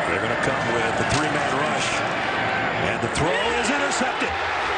They're going to come with the three-man rush. And the throw is intercepted.